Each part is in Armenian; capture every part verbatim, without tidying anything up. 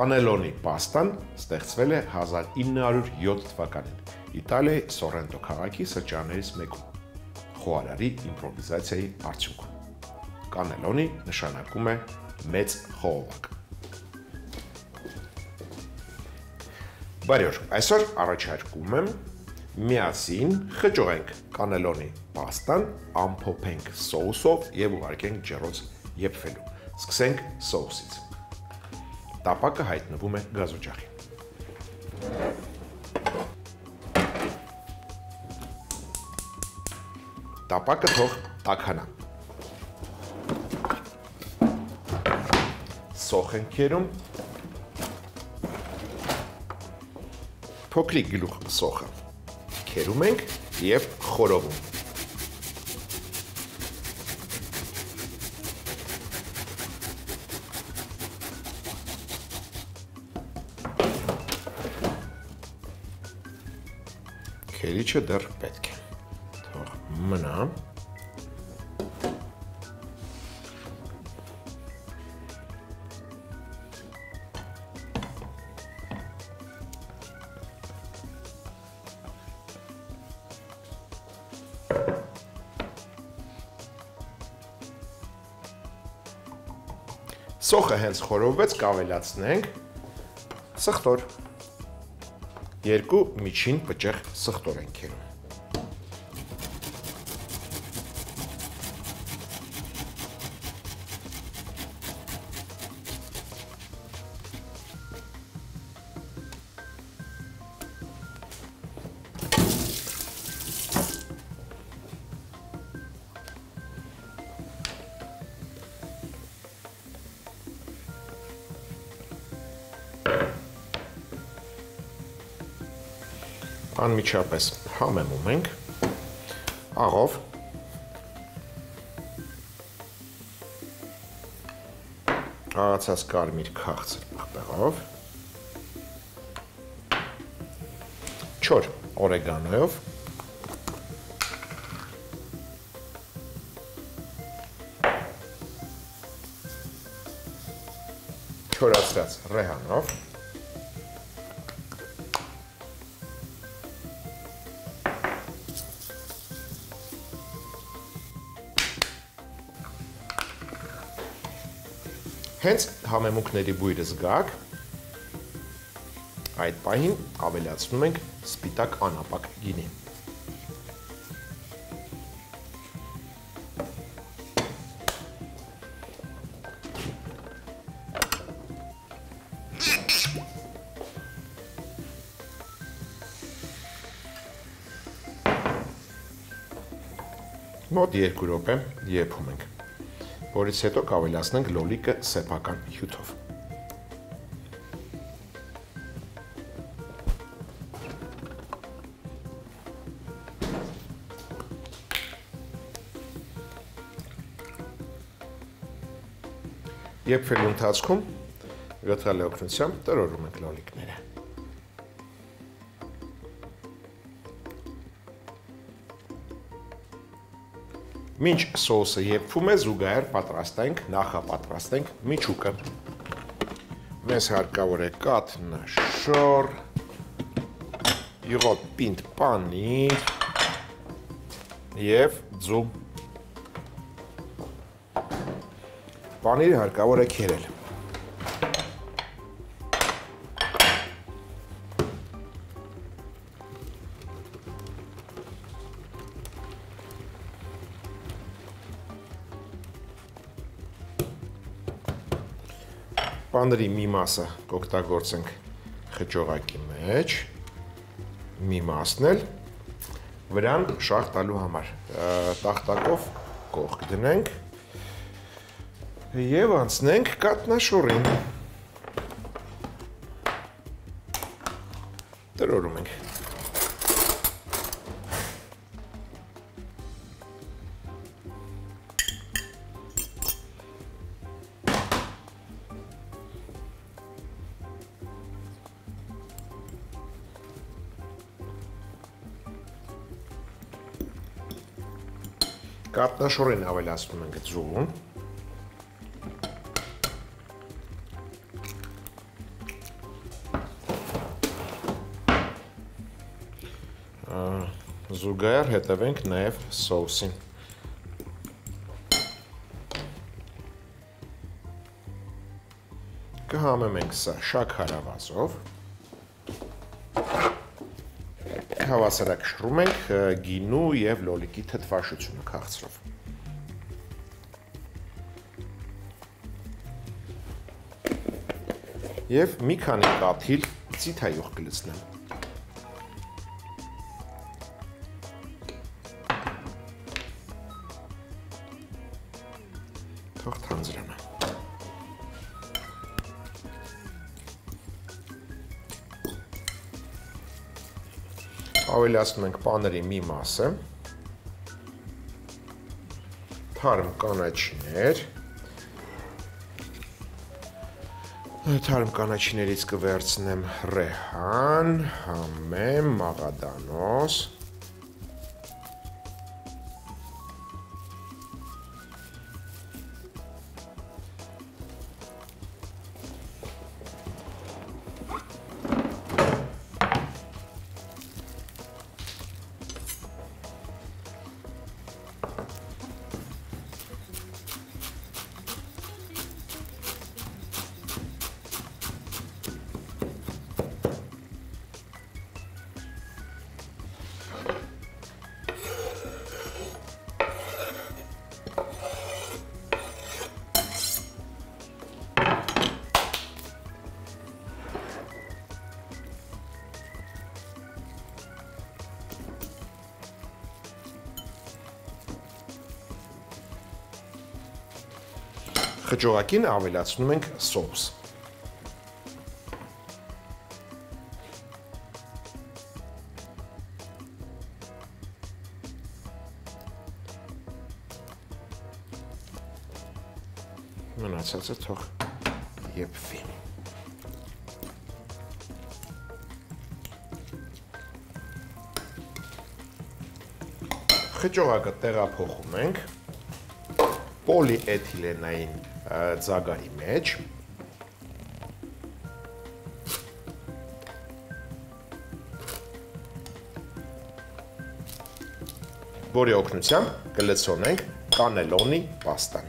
Կանելոնի պաստան ստեղծվել է հազար ինը հարյուր յոթ թվականին Իտալիայի Սորենտո քաղաքի սրճարաններից մեկում, խոհարարի իմպրովիզացիայի արդյունքում։ Կանելոնի նշանակում է մեծ խողովակ։ Բարի օր, այսօր առաջարկում եմ միասին խճողենք կանելոնի պաստան, ամփոփենք սոուսով և ուղարկենք ջեռոց եփվելու։ Սկսենք սոուսից։ Տապակը հայտնվում է գազօջախին։ Տապակը թող տաքանա։ Սոխ ենք կերում։ Փոքրիկ գլուխ սոխը կերում ենք և խորովում։ Քերիչը դեռ պետք է, թող մնա։ Սոխը հենց խորովվեց, կավելացնենք սխտոր։ Երկու միջին պճեղ սխտոր ենք կերում։ Անմիջապես համեմում ենք աղով, աղացած կարմիր քաղցր պղպեղով, չոր օրեգանոյով, չորացրած ռեհանով, հենց համեմունքների բույրը զգաք, այդ պահին ավելացնում ենք սպիտակ անապակ գինի։ Մոտ երկու րոպե եփում ենք, որից հետո կավելացնենք լոլիկը սեփական հյութով։ Եփվելու ընթացքում գծալի օգնությամբ տրորում ենք լոլիկները։ Մինչ սոուսը եփվում է, զուգահեռ պատրաստենք, նախապատրաստենք միջուկը։ Մեզ հարկավոր է կաթնաշոր, յուղոտ պինդ պանիր և ձու։ Պանիրը հարկավոր է քերել։ Պանիրի մի մասը կօգտագործենք խճողակի մեջ, մի մասն էլ վրան շաղ տալու համար։ Տախտակով կողք դնենք և անցնենք կաթնաշորին։ Տրորում ենք։ Կաթնաշորին ավելացնում ենք ձուն, Զուգահեռ հետևենք նաև սոուսին։ Կհամեմենք սա շաքարավազով։ Հավասարակշռում ենք գինու և լոլիկի թթվաշությունը քաղցրով։ Եվ մի քանի կաթիլ ծիթայող կլցնեմ։ Թող թանձրանա։ Ավելացնում ենք պաների մի մասը, թարմ կանաչիներ, թարմ կանաչիներից կվերցնեմ ռեհան, համեմ, մաղադանոս, խճողակին ավելացնում ենք սոուս։ Մնացածը թող եփվի։ Խճողակը տեղափոխում ենք պոլիէթիլենային ձագարի մեջ, որի օգնությամբ կլցոնենք կանելոնի պաստան։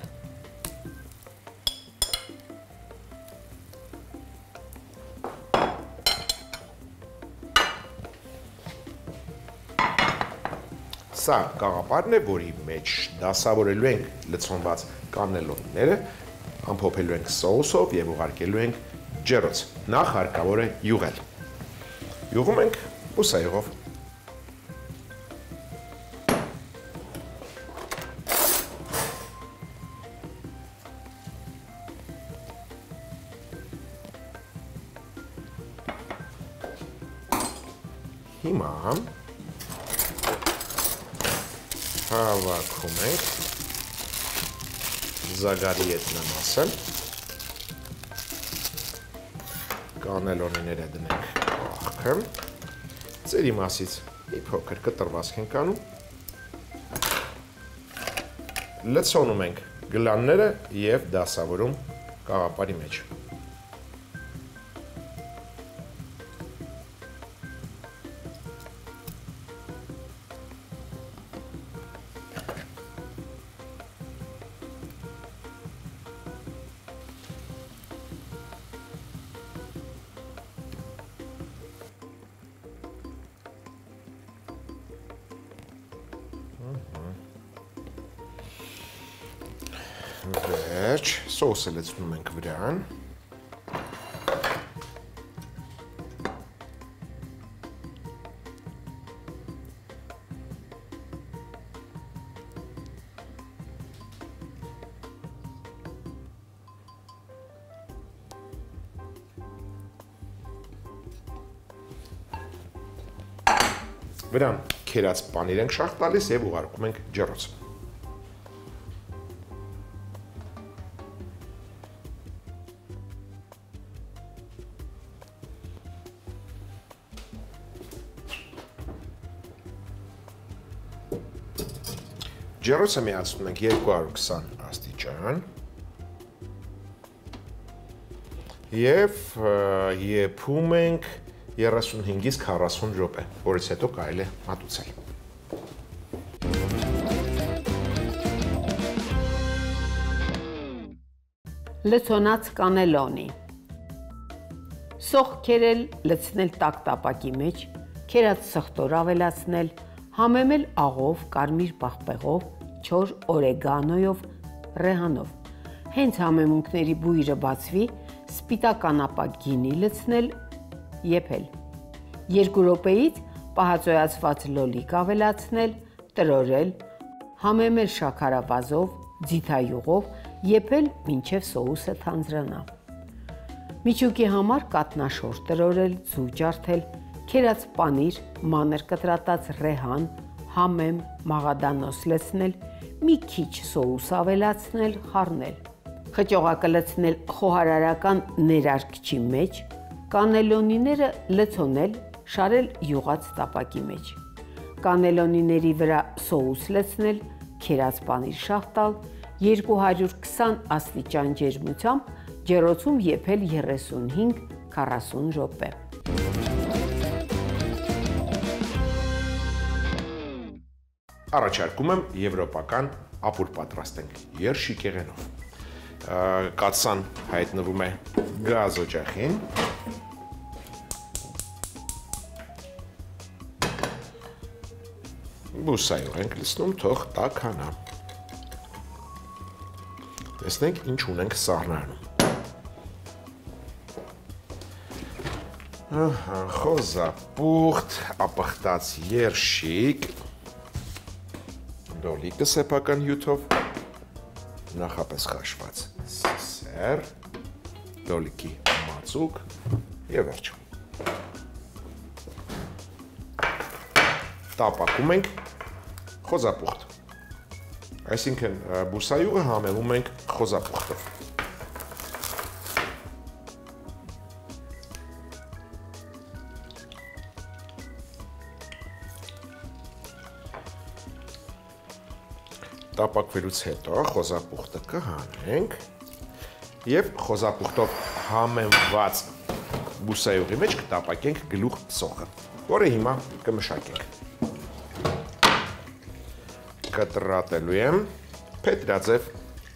Սա կաղապարն է, որի մեջ դասավորելու ենք լցոնված կանելոնները, ամփոփելու ենք սոուսով և ուղարկելու ենք ջեռոց։ Նախ հարկավոր է յուղել։ Յուղում ենք բուսայուղով։ Հիմա հավաքում ենք զագարի ետնամասը, կանելոնիները դնենք աղքը, ծերի մասից մի փոքր կտրվածք ենք անում, լցոնում ենք գլանները և դասավորում կաղապարի մեջ։ Վերջ, սոուսը լցնում ենք վրան։ Վրան քերած պանիր ենք շաղ տալիս և ուղարկում ենք ջեռոց։ Ջեռոցը միացնում ենք երկու հարյուր քսան աստիճան և եփում ենք երեսունհինգից քառասուն րոպե, որից հետո կարելի է մատուցել։ Լցոնած կանելոնի։ Սոխ քերել, լցնել տաք տապակի մեջ, քերած սխտոր ավելացնել, համեմել աղով, կարմիր պաղպեղով, չոր օրեգանոյով, ռեհանով։ Հենց համեմունքների բույրը բացվի, սպիտակ անապակ գինի լցնել, եփել։ Երկու րոպեից պահածոյացված լոլիկ ավելացնել, տրորել, համեմել շաքարավազով, ձիթայուղով, եփել մինչև սոուսը թանձրանա։ Միջուկի համար կատնաշոր տրորել, ձու ջարդել, քերած պանիր, մանր կտրատած ռեհան, համեմ, մաղադանոս լցնել, մի քիչ սոուս ավելացնել, խառնել։ Խճողակը լցնել խոհարարական ներարկչի մեջ, կանելոնիները լցոնել, շարել յուղած տապակի մեջ։ Կանելոնիների վրա սոուս լցնել, քերած պանիր շաղ տալ, երկու հարյուր քսան աստիճան ջերմությամբ ջեռոցում եփել երեսունհինգ քառասուն րոպե։ Առաջարկում եմ եվրոպական ապուր պատրաստենք երշիկ եղենով։ Կաթսան հայտնվում է գազ օջախին։ Բուսայով ենք լցնում, թող տաք հանա։ Տեսնենք ինչ ունենք սառնարանում։ Խոզապուխտ, ապխտած երշիկ, լոլիկը սեփական հյութով, նախապես խաշված սեր, լոլիկի մածուկ եւ վերջ։ Տապակում ենք խոզապուխտ, այսինքն բուսայուղը համեմում ենք խոզապուխտով։ Տապակվելուց հետո խոզապուխտը կհանենք եւ խոզապուխտով համեմված բուսայուղի մեջ կտապակենք գլուխ սոխը, որը հիմա կմշակենք։ Կտրատելու եմ փետրաձև։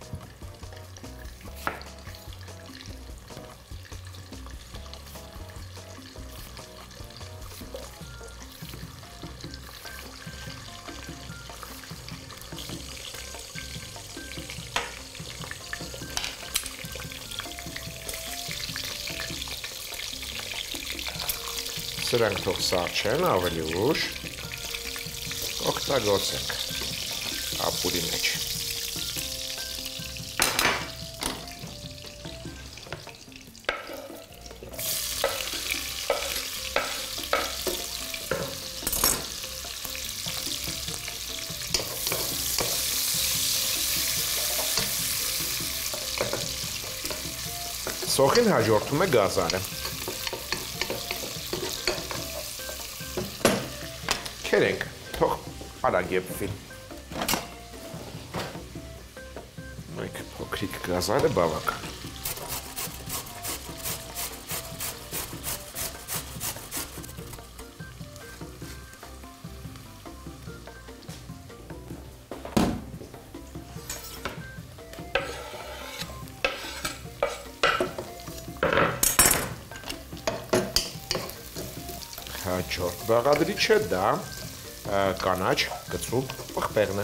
Սրանք թող սառչեն ավելի ուշ, օգտագործենք ապուրի մեջ։ Սոխին հաջորդում է գազարը։ Քերենք, թող արագ եփվի։ Մեկ փոքրիկ գազարը բավական։ Հաջորդ բաղադրիչը դա կանաչ կծու պղպեղն է։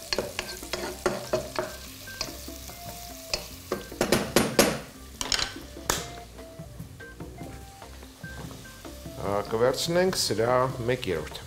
Կվերցնենք սրա մեկ երրորդը։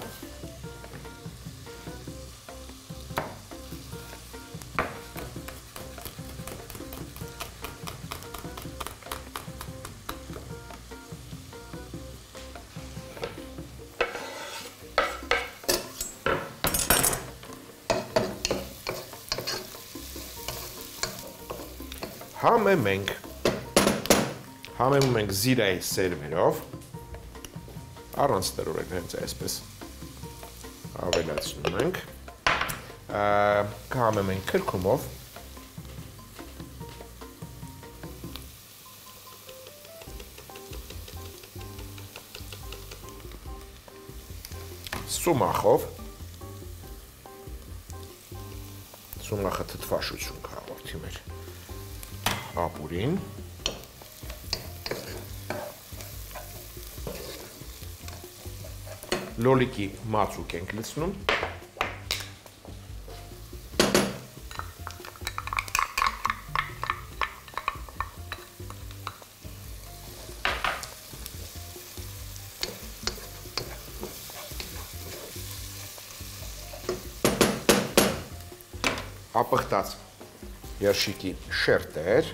Համեմում ենք, համեմում ենք զիրայի սերմերով, առանց տրորել հենց այսպես ավելացնում ենք, կհամեմ ենք քրքումով, Սումախով, սումախը թթվաշություն կհաղորդի մեր ապուրին, լոլիկի մածուկ ենք լցնում, ապխտած երշիկի շերտեր,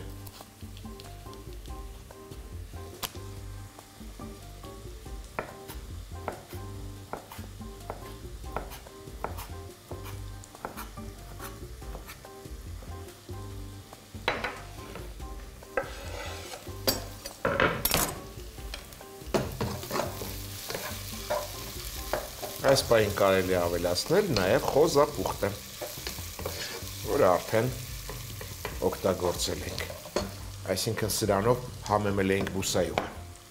այս պահին կարելի է ավելացնել նաև խոզապուխտը, որը արդեն օգտագործել ենք, այսինքն սրանով համեմել ենք բուսայուղը։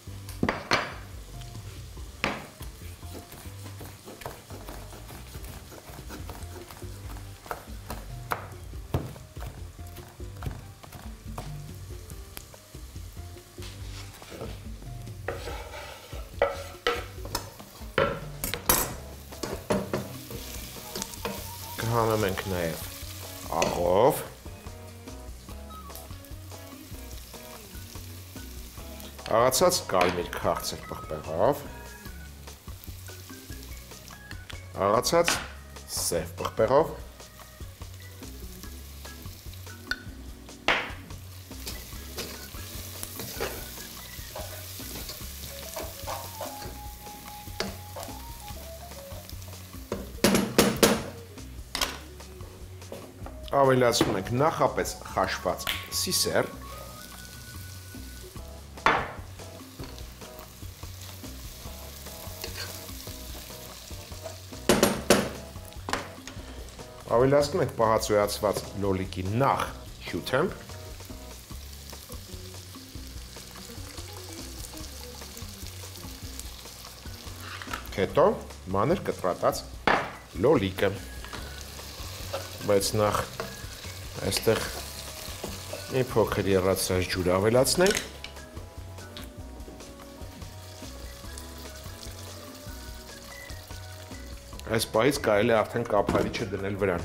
Կհանեմ ենք նաև աղով, աղացած կարմիր քաղցր պղպեղով, աղացած սև պղպեղով, ավելացնում ենք նախապես խաշված սիսեր, ավելացնում ենք պահածոյացված լոլիկի նախ հյութեմp, հետո մանր կտրատած լոլիկը, բայց նախ այստեղ մի փոքր եռացրած ջուր ավելացնենք, այս պահից կարելի է արդեն կափարիչը դնել վրան։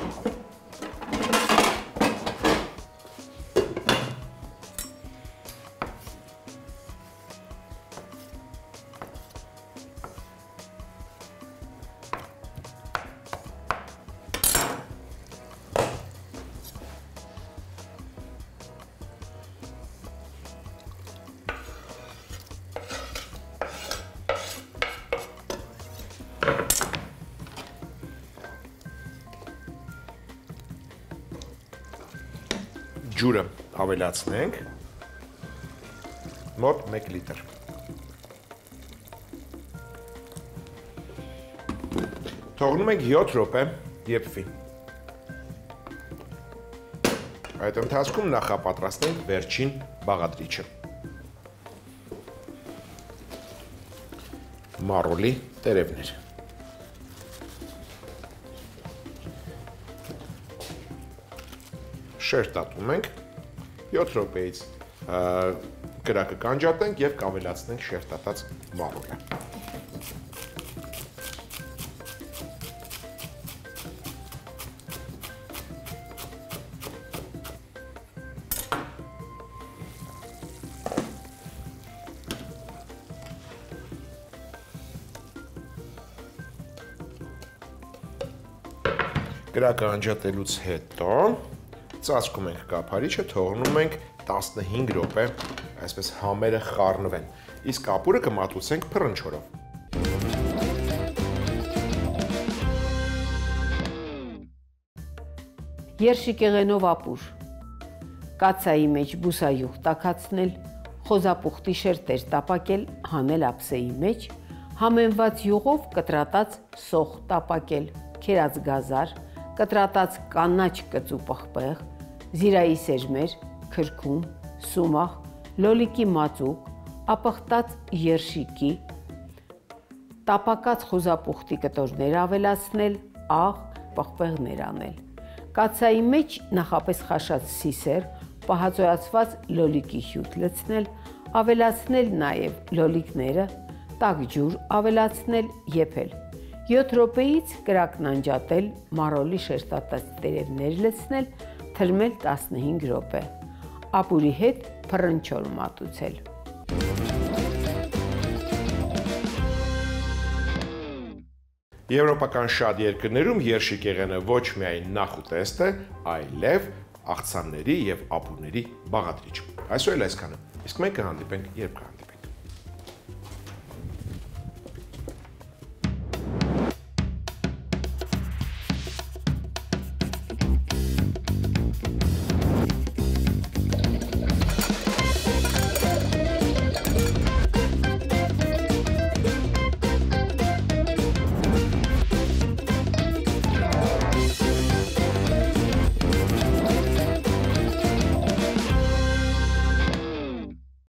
Ջուրը ավելացնենք, մոտ մեկ լիտր։ Թողնում ենք յոթ րոպե եփվի։ Այդ ընթացքում նախապատրաստենք վերջին բաղադրիչը։ Մարոլի տերևներ։ Շերտատում ենք, յոթ րոպեից կրակը կանջատենք և կավելացնենք շերտատած մարոլը։ Կրակը անջատելուց հետո ծածկում ենք կափարիչը, թողնում ենք տասնհինգ րոպե, այսպես համերը խառնվեն, իսկ ապուրը կմատուցենք փռնչորով։ Երշիկեղենով ապուր, կացայի մեջ բուսայուղ տաքացնել, խոզապուխտի շերտեր տապակել, հանել ափսեի մեջ, համեմված յուղով կտրատած սոխ տապակել, քերած գազար, կտրատած կանաչ կծու պղպեղ, զիրայի սերմեր, քրքում, սումախ, լոլիկի մածուկ, ապխտած երշիկի, տապակած խոզապուխտի կտորներ ավելացնել, աղ, պղպեղներ անել։ Կացայի մեջ նախապես խաշած սիսեր, պահածոյացված լոլիկի հյութ լցնել, ավելացնել նաև լոլիկները, տաք ջուր ավելացնել, եփել։ յոթ րոպեից կրակն անջատել, մարոլի շերտատած տերևներ լցնել, թրմել տասնհինգ րոպե։ Ապուրի հետ փռնչոլ մատուցել։ Եվրոպական շատ երկրներում երշիկեղենը ոչ միայն նախուտեստ է, այլև աղցանների եւ ապուրների բաղադրիչ։ Այսօր էլ այսքանը։ Իսկ մենք կհանդիպենք երբ կհանդիպենք։